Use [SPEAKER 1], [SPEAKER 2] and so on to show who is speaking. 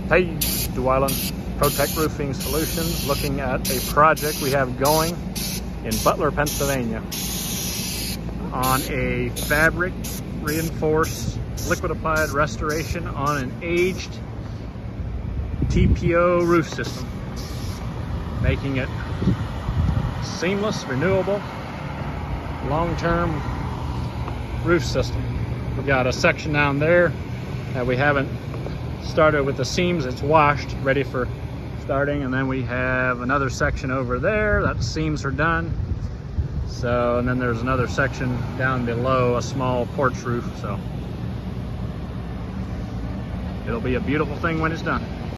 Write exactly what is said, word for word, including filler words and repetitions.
[SPEAKER 1] Hey, Dwellin, PROTECH Roofing Solutions, looking at a project we have going in Butler, Pennsylvania on a fabric reinforced liquid applied restoration on an aged T P O roof system, making it seamless, renewable, long-term roof system. We got a section down there that we haven't started with the seams. It's washed, ready for starting, and then we have another section over there that the seams are done. So, and then there's another section down below, a small porch roof. So it'll be a beautiful thing when it's done.